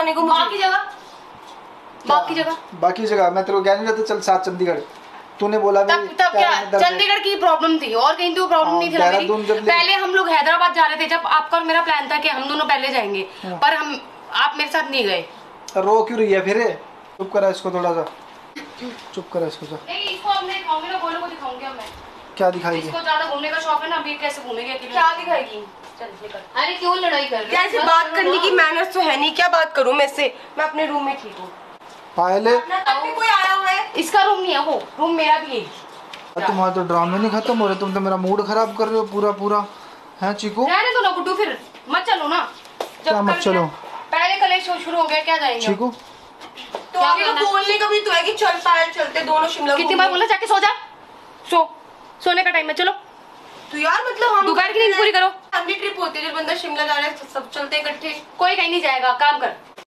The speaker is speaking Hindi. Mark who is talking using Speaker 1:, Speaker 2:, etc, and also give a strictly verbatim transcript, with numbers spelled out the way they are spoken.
Speaker 1: जाने को मुझे।
Speaker 2: बाकी जगह बाकी जगह
Speaker 3: बाकी जगह मैं तेरे को क्या नहीं रहता, चल साथ चंडीगढ़। तूने बोला
Speaker 2: तब तब क्या चंडीगढ़ की प्रॉब्लम थी और कहीं तो प्रॉब्लम नहीं थी ना मेरी। पहले हम लोग हैदराबाद जा रहे थे, जब आपका और मेरा प्लान था कि हम दोनों पहले जाएंगे, पर हम आप मेरे साथ नहीं गए।
Speaker 3: रो क्यों रही है फिर? चुप करा इसको थोड़ा सा, चुप करा इसको।
Speaker 2: नहीं इसको हम नहीं दिखाऊंगी ना, गोलू को दिखाऊंगी मैं।
Speaker 3: क्या दिखाएगी?
Speaker 2: इसको ज्यादा घूमने का शौक है ना, अभी कैसे घूमेगी अकेले?
Speaker 1: क्या दिखाएगी?
Speaker 2: चल निकल। अरे क्यों लड़ाई कर रही
Speaker 1: है? ऐसे बात करने की मैनर्स तो है नहीं, क्या बात करूं मैं इससे? मैं अपने रूम में ठीक हूँ।
Speaker 3: पहले
Speaker 1: कोई आया हुआ है?
Speaker 2: इसका रूम नहीं है वो, रूम मेरा भी है।
Speaker 3: तुम्हारे तो ड्रामे नहीं खत्म हो रहे, तुम तो मेरा मूड खराब कर रहे हो पूरा पूरा। है चीकू?
Speaker 2: रहने दो ना गुड्डू, फिर मत चलो ना।
Speaker 3: क्या मत चलो?
Speaker 2: पहले कलेश शुरू हो गया, क्या जाएंगे
Speaker 3: चीकू?
Speaker 1: तो आगे तो बोलने का भी तो है कि चल पाए, चलते दोनों शिमला।
Speaker 2: कितनी बार बोला जाके सो जा, सो सोने का टाइम है, चलो।
Speaker 1: तो यार मतलब हम
Speaker 2: दोपहर की नींद पूरी करो।
Speaker 1: फैमिली ट्रिप होती है, जब बंदा शिमला जा रहा है सब चलते इकट्ठे।
Speaker 2: कोई कहीं नहीं जाएगा, काम कर।